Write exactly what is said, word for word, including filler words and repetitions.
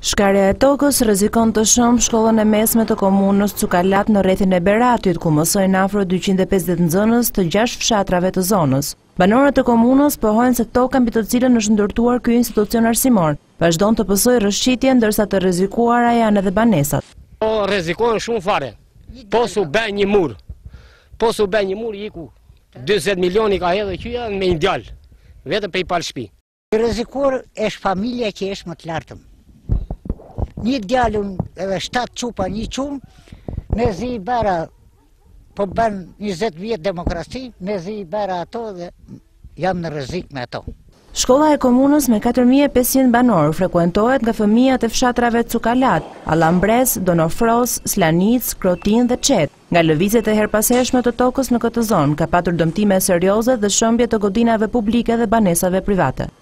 Shkarja e tokës rrezikon të shëmbë shkollën e mesme të Komunës Cukalat në rrethin e Beratit, ku mësojnë afro dyqind e pesëdhjetë nxënës të gjashtë fshatrave të zonës. Banorët e komunës pohojnë se toka mbi të cilën është ndërtuar ky institucion arsimor vazhdon të pësojë rrëshqitje, ndërsa të rrezikuara janë edhe banesat. Po rrezikojnë shumë fare. Po su bë një mur. Po su bë një mur iku. dyzet milioni ka hedhë qyja me një djalë. Vetëm për i palë shtëpi. Rrezikor është familja që është më të lartëm. Një djalun edhe shtatë qupa një qumë, me zi i bera, po bën njëzet vjetë demokraci, me zi i bera ato dhe jam në rrezik me ato. Shkolla e komunës me katër mijë e pesëqind banorë frekuentohet nga fëmijët e fshatrave Cukalat, Allambres, Donofrosë, Slanicë, Krotinë dhe Çetë. Nga lëvizjet e herpashershme të tokës në këtë zonë ka patur dëmtime serioze dhe shembje të godinave publike dhe banesave private.